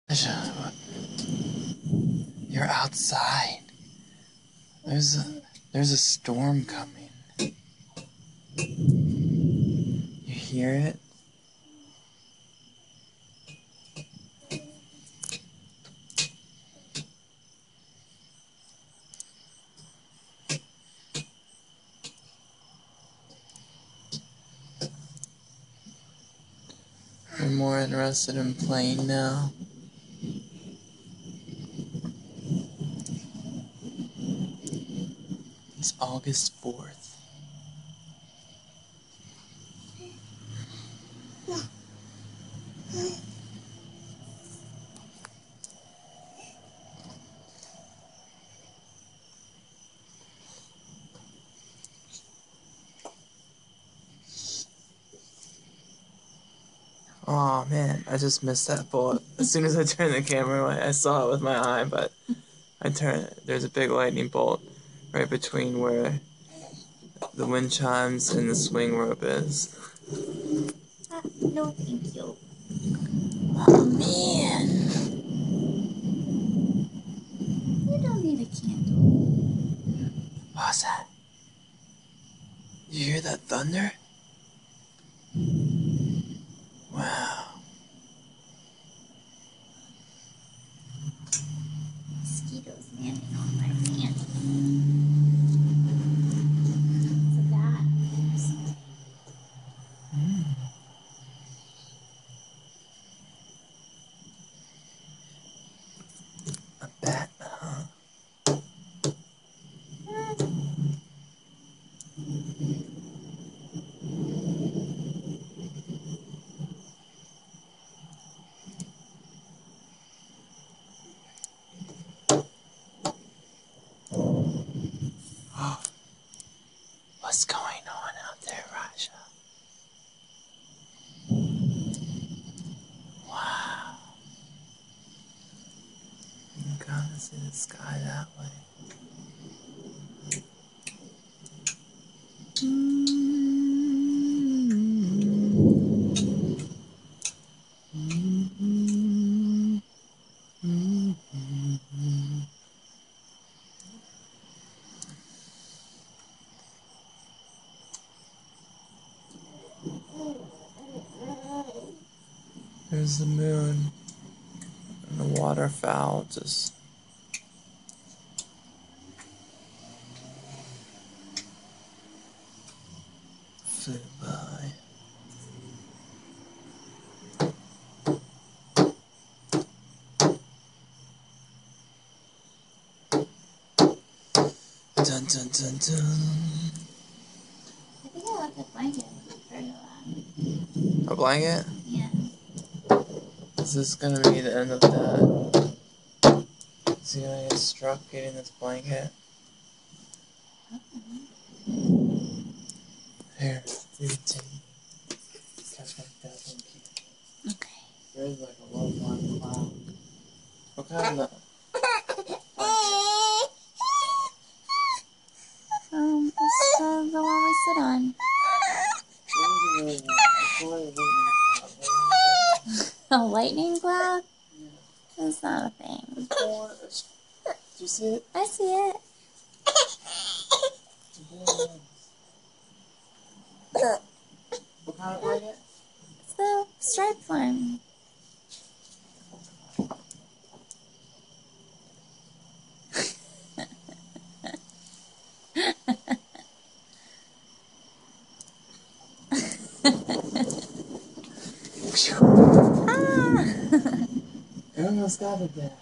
You're outside. There's a storm coming. You hear it? You're more interested in playing now? It's August 4th. Oh man, I just missed that bullet. As soon as I turned the camera away, I saw it with my eye, but I turned it. There's a big lightning bolt right between where the wind chimes and the swing rope is. No, thank you. Oh man. You don't need a candle. What's that? You hear that thunder? Wow. Mosquitoes landing on my pants. So that. A bat, huh? Oh. What's going on out there, Raja? Wow. You can kind of see the sky that way. There's the moon and the waterfowl just flew by. Dun dun dun dun. I think I left a blanket for that. A blanket? Yeah. Is this gonna be the end of that? Is he gonna get struck getting this blanket? Here, you can take it. Catch my dad and keep it. Okay. There's like a low flying cloud. What kind of It's the one we sit on. A lightning cloud? That's not a thing. Do you see it? I see it. What kind of blanket? It's the striped one. I almost got it there.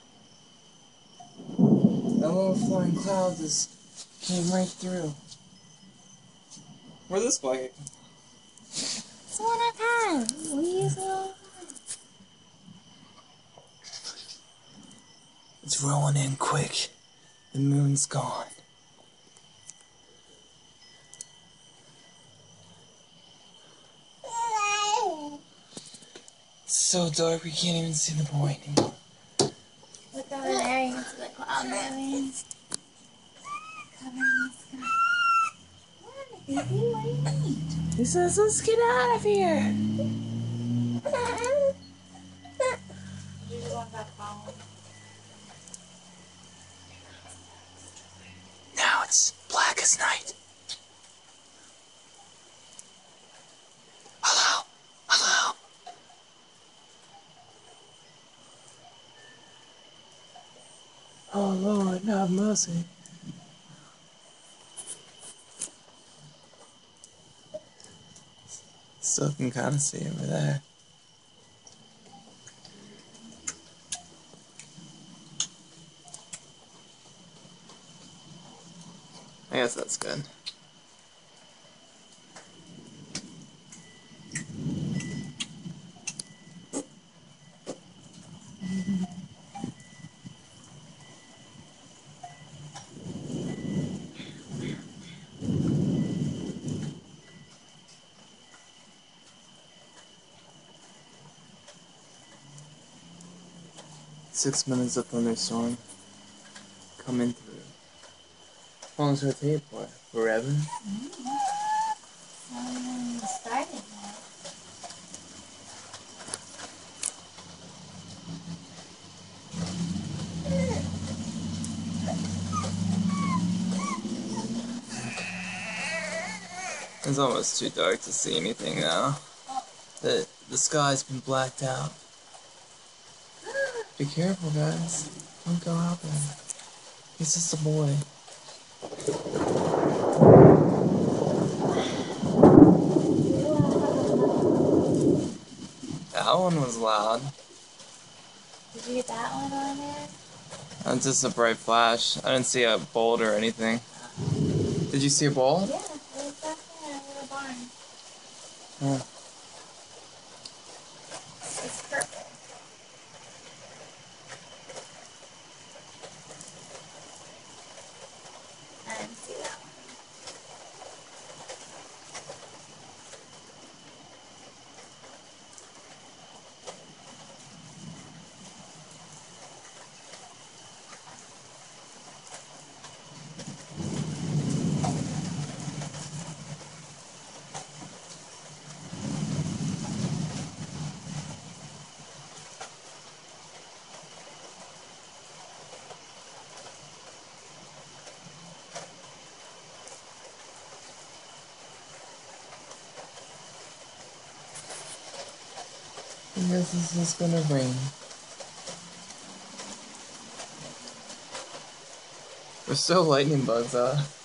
That little flying cloud just came right through. Where'd this blanket come from? It's the one I've had. We use it all the time. It's rolling in quick. The moon's gone. It's so dark we can't even see the boy anymore. Look over there, you can see the cloud moving. Covering the sky. What, baby? What do you need? He says, let's get out of here. Did you want back home. Now it's black as night. Hello? Hello? Oh Lord, have mercy. Still can kind of see over there. I guess that's good. Six minutes of thunderstorm coming through. How long should it take for? Forever? Not even started yet. It's almost too dark to see anything now. The sky's been blacked out. Be careful, guys. Don't go out there. He's just a boy. That one was loud. Did you get that one on there? That's just a bright flash. I didn't see a bolt or anything. Did you see a bolt? Yeah, it was back there in the barn. Huh. It's purple. I didn't see that one. I guess it's just gonna rain. There's still lightning bugs out.